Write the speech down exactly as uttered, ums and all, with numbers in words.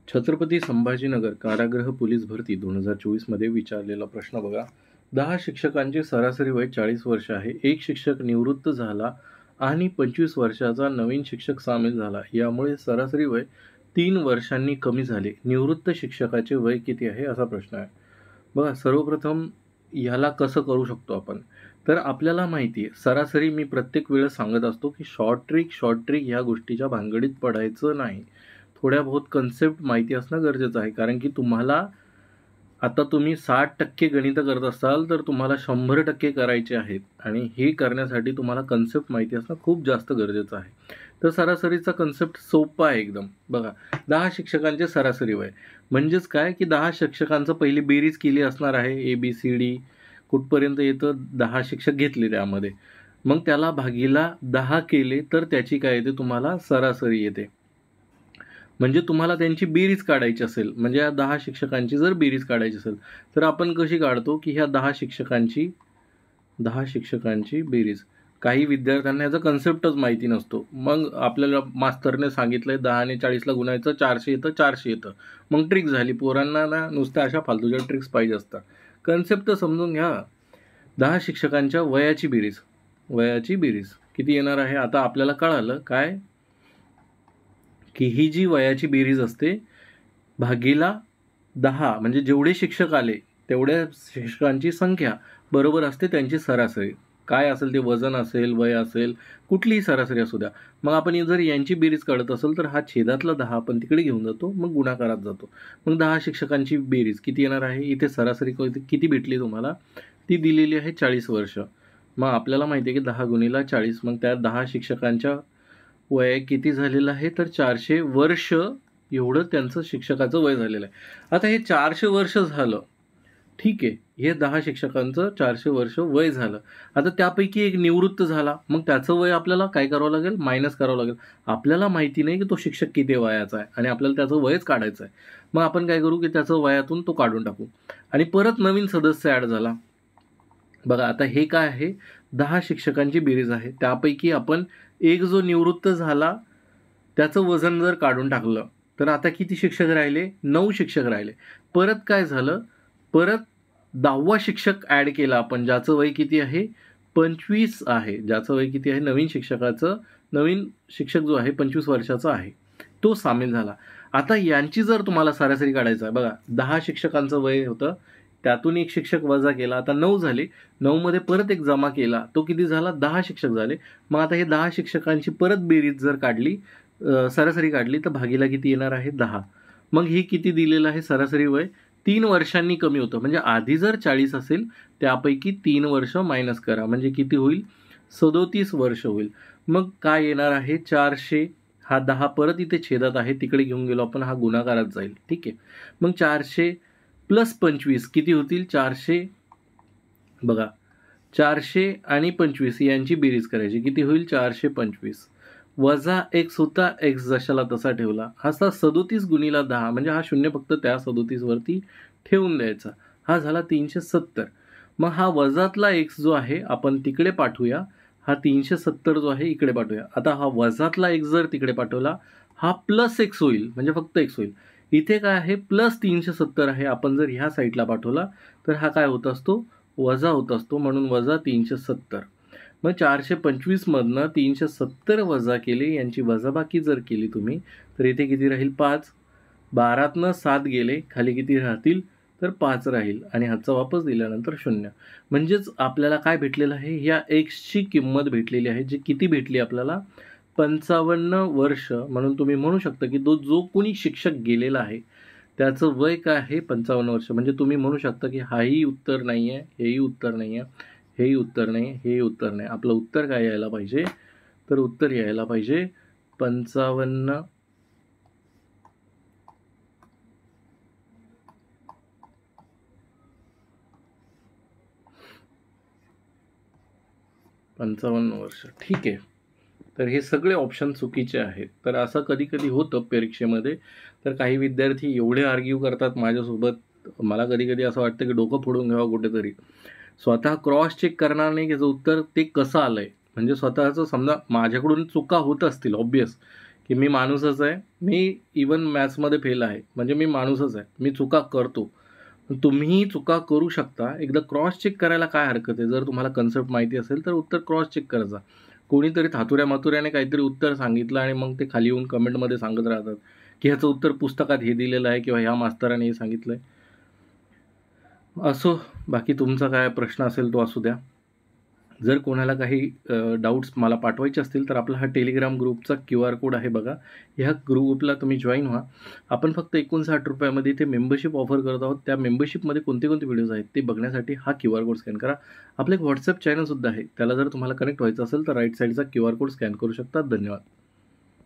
छत्रपती संभाजीनगर कारागृह पोलीस भरती दोन हजार चोवीसमध्ये विचारलेला प्रश्न बघा. दहा शिक्षकांचे सरासरी वय चाळीस वर्ष आहे. एक शिक्षक निवृत्त झाला आणि पंचवीस वर्षाचा नवीन शिक्षक सामील झाला. यामुळे सरासरी वय तीन वर्षांनी कमी झाले. निवृत्त शिक्षकाचे वय किती आहे असा प्रश्न आहे. बघा, सर्वप्रथम ह्याला कसं करू शकतो आपण, तर आपल्याला माहिती आहे सरासरी मी प्रत्येक वेळेस सांगत असतो की शॉर्ट ट्रिक शॉर्ट ट्रिक ह्या गोष्टीच्या भानगडीत पडायचं नाही. थोड्या बहुत कन्सेप्ट माहिती असणं गरजेचं आहे. कारण की तुम्हाला आता तुम्ही साठ टक्के गणित करत असाल तर तुम्हाला शंभर टक्के करायचे आहेत आणि हे करण्यासाठी तुम्हाला कन्सेप्ट माहिती असणं खूप जास्त गरजेचं आहे. तर सरासरीचा कन्सेप्ट सोपा आहे एकदम. बघा, दहा शिक्षकांचे सरासरी वय म्हणजेच काय की दहा शिक्षकांचं पहिली बेरीज केली असणार आहे. ए बी सी डी कुठपर्यंत येतं, दहा शिक्षक घेतले त्यामध्ये, मग त्याला भागीला दहा केले तर त्याची काय येते तुम्हाला सरासरी येते. म्हणजे तुम्हाला त्यांची बेरीज काढायची असेल, म्हणजे या दहा शिक्षकांची जर बेरीज काढायची असेल तर आपण कशी काढतो की ह्या दहा शिक्षकांची दहा शिक्षकांची बेरीज. काही विद्यार्थ्यांना याचा कन्सेप्टच माहिती नसतो. मग आपल्याला मास्तरने सांगितलंय दहा आणि चाळीसला गुणायचं, चारशे येतं चारशे येतं मग ट्रिक झाली. पोरांना ना नुसत्या अशा फालतूच्या ट्रिक्स पाहिजे असतात. कन्सेप्ट समजून घ्या. दहा शिक्षकांच्या वयाची बेरीज वयाची बेरीज किती येणार आहे. आता आपल्याला कळालं काय की ही जी वयाची बेरीज असते भागीला दहा, म्हणजे जेवढे शिक्षक आले तेवढ्या शिक्षकांची संख्या बरोबर असते त्यांची सरासरी. काय असेल ते, वजन असेल, वय असेल, कुठलीही सरासरी असू द्या. मग आपण जर यांची बेरीज काढत असेल तर हा छेदातला दहा आपण तिकडे घेऊन जातो, मग गुणाकारात जातो. मग दहा शिक्षकांची बेरीज किती येणार आहे. इथे सरासरी किती भेटली तुम्हाला, ती दिलेली आहे चाळीस वर्ष. मग आपल्याला माहिती आहे की दहा गुणीला चाळीस, मग त्या दहा शिक्षकांच्या वय किती झालेलं आहे तर चारशे वर्ष एवढं त्यांचं शिक्षकाचं वय झालेलं आहे. आता हे चारशे वर्ष झालं, ठीक आहे, हे दहा शिक्षकांचं चारशे वर्ष वय झालं. आता त्यापैकी एक निवृत्त झाला, मग त्याचं वय आपल्याला काय करावं लागेल, मायनस करावं लागेल. आपल्याला माहिती नाही की तो शिक्षक किती वयाचा आहे आणि आपल्याला त्याचं वयच काढायचं आहे. मग आपण काय करू की त्याचं वयातून तो काढून टाकू आणि परत नवीन सदस्य ॲड झाला. बघा, आता हे काय आहे, दहा शिक्षकांची बेरीज आहे. त्यापैकी आपण एक जो निवृत्त झाला त्याचं वजन जर काढून टाकलं तर आता किती शिक्षक राहिले, नऊ शिक्षक राहिले. परत काय झालं, परत दहावा शिक्षक ॲड केला आपण, ज्याचं वय किती आहे पंचवीस आहे. ज्याचं वय किती आहे, नवीन शिक्षकाचं नवीन शिक्षक जो आहे पंचवीस वर्षाचा आहे, तो सामील झाला. आता यांची जर तुम्हाला सरासरी काढायचं आहे, बघा दहा शिक्षकांचं वय होतं, त्यातून एक शिक्षक वजा केला, आता नऊ झाले. नऊमध्ये परत एक जमा केला, तो किती झाला, दहा शिक्षक झाले. मग आता हे दहा शिक्षकांची परत बेरीज जर काढली, सरासरी काढली तर भागीला किती येणार आहे, दहा. मग ही किती दिलेलं आहे सरासरी वय, तीन वर्षांनी कमी होतं. म्हणजे आधी जर चाळीस असेल त्यापैकी तीन वर्ष मायनस करा, म्हणजे किती होईल, सदोतीस वर्ष होईल. मग काय येणार आहे, चारशे. हा दहा परत इथे छेदात आहे, तिकडे घेऊन गेलो आपण, हा गुणाकारात जाईल, ठीक आहे. मग चारशे प्लस पंचवीस किती होतील, चारशे. बघा, चारशे आणि पंचवीस यांची बेरीज करायची, किती होईल, चारशे पंचवीस. वजा एक्स होता, एक्स जशाला तसा ठेवला. हा सदोतीस गुणीला दहा, म्हणजे हा शून्य फक्त त्या सदोतीस वरती ठेवून द्यायचा. हा झाला तीनशे सत्तर. मग हा वजातला एक्स जो आहे आपण तिकडे पाठवूया, हा तीनशे सत्तर जो आहे इकडे पाठवूया. आता हा वजातला एक्स जर तिकडे पाठवला, हा प्लस एक्स होईल, म्हणजे फक्त एक्स होईल. इथे काय आहे, प्लस तीनशे सत्तर आहे. आपण जर ह्या साईडला पाठवला तर हा काय होत असतो, वजा होत असतो, म्हणून वजा तीनशे सत्तर. मग चारशे पंचवीसमधनं तीनशे सत्तर वजा केले, यांची वजाबाकी जर केली तुम्ही तर इथे किती राहील, पाच. बारातनं सात गेले, खाली किती राहतील तर पाच राहील आणि हाचा वापस दिल्यानंतर शून्य. म्हणजेच आपल्याला काय भेटलेलं आहे, या एक्सची किंमत भेटलेली आहे, जी किती भेटली आपल्याला, पंचावन्न वर्ष. म्हणून तुम्ही म्हणू शकता की तो जो कोणी शिक्षक गेलेला आहे त्याचं वय काय आहे, पंचावन्न वर्ष. म्हणजे तुम्ही म्हणू शकता की हाही उत्तर नाही आहे, हेही उत्तर नाही आहे, हेही उत्तर नाही, हेही उत्तर नाही. आपलं उत्तर काय यायला पाहिजे, तर उत्तर यायला पाहिजे पंचावन्न पंचावन्न वर्ष, ठीक आहे. तर हे सगळे ऑप्शन चुकीचे आहेत. तर असं कधी कधी होतं परीक्षेमध्ये. तर काही विद्यार्थी एवढे आर्ग्यू करतात माझ्यासोबत, मला कधी कधी असं वाटतं की डोकं फोडून घ्यावं कुठेतरी. स्वतः क्रॉस चेक करणार नाही त्याचं उत्तर ते कसं आलं आहे. म्हणजे स्वतःचं समजा माझ्याकडून चुका होत असतील ऑब्वियस, की मी माणूसच आहे, मी इवन मॅथ्समध्ये फेल आहे, म्हणजे मी माणूसच आहे, मी चुका करतो. तुम्हीही चुका करू शकता. एकदा क्रॉस चेक करायला काय हरकत आहे? जर तुम्हाला कन्सेप्ट माहिती असेल तर उत्तर क्रॉस चेक करायचा. कोणीतरी थातुऱ्या-मातुऱ्याने काहीतरी उत्तर सांगितलं आणि मग ते खाली येऊन कमेंटमध्ये सांगत राहतात, की ह्याचं उत्तर पुस्तकात हे दिलेलं आहे किंवा ह्या मास्तराने हे सांगितलं आहे. असो, बाकी तुमचा काय प्रश्न असेल तो असू द्या. जर कोणाला काही डाऊट्स मला पाठवायचे असतील तर आपला हा टेलिग्राम ग्रुपचा क्यू आर कोड आहे बघा. ह्या ग्रुपला तुम्ही जॉईन व्हा. आपण फक्त एकोणसाठ रुपयामध्ये इथे मेंबरशिप ऑफर करत आहोत. त्या मेंबरशिपमध्ये कोणते कोणते व्हिडिओज आहेत ते बघण्यासाठी हा क्यू आर कोड स्कॅन करा. आपलं एक व्हॉट्सअप चॅनलसुद्धा आहे. त्याला जर तुम्हाला कनेक्ट व्हायचं असेल तर राईट साईडचा क्यू आर कोड स्कॅन करू शकता. धन्यवाद.